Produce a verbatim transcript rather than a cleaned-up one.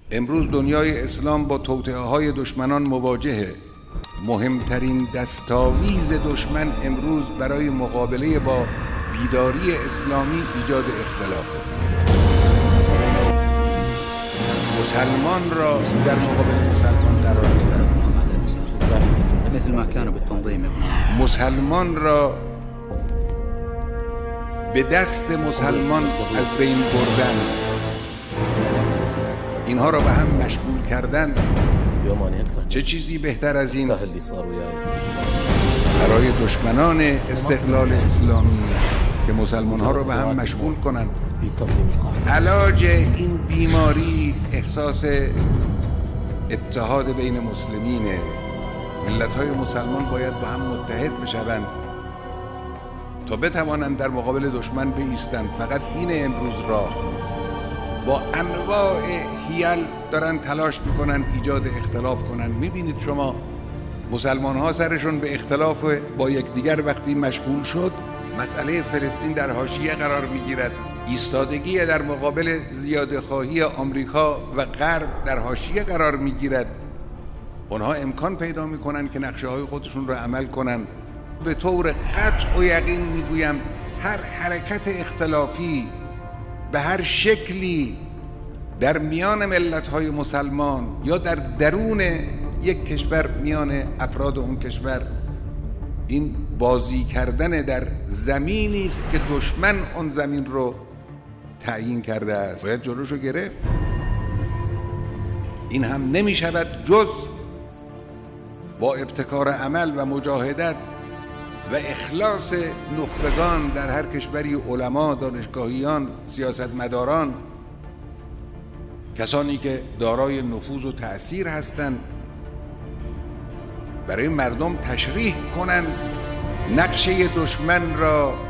امروز دنیای اسلام با توطئه‌های دشمنان مواجهه. مهمترین دستاویز دشمن امروز برای مقابله با بیداری اسلامی ایجاد اختلافه. مسلمان را در مقابل مسلمان قرار دادن، مثل ما كانوا بالتنظيم، مسلمان را به دست مسلمان از بین بردن، اینها را به هم مشغول کردن. چه چیزی بهتر از این برای دشمنان استقلال اسلامی که مسلمان ها را به هم مشغول کنند؟ علاج این بیماری احساس اتحاد بین مسلمینه. ملت های مسلمان باید با هم متحد بشوند تا بتوانند در مقابل دشمن بایستند. فقط این امروز راه. با انواع حیل دارن تلاش میکنن ایجاد اختلاف کنن. میبینید شما مسلمان ها سرشون به اختلاف با یکدیگر وقتی مشغول شد، مسئله فلسطین در حاشیه قرار میگیرد. ایستادگی در مقابل زیاده‌خواهی آمریکا و غرب در حاشیه قرار میگیرد. اونها امکان پیدا میکنن که نقشه های خودشون رو عمل کنن. به طور قطع و یقین میگویم هر حرکت اختلافی به هر شکلی در میان ملت‌های مسلمان یا در درون یک کشور میان افراد اون کشور، این بازی کردن در زمینی است که دشمن اون زمین رو تعیین کرده است. باید جلوشو گرفت. این هم نمی شود جز با ابتکار عمل و مجاهدت و اخلاص نخبگان در هر کشوری، علما، دانشگاهیان، سیاستمداران، کسانی که دارای نفوذ و تأثیر هستند، برای مردم تشریح کنند نقشه دشمن را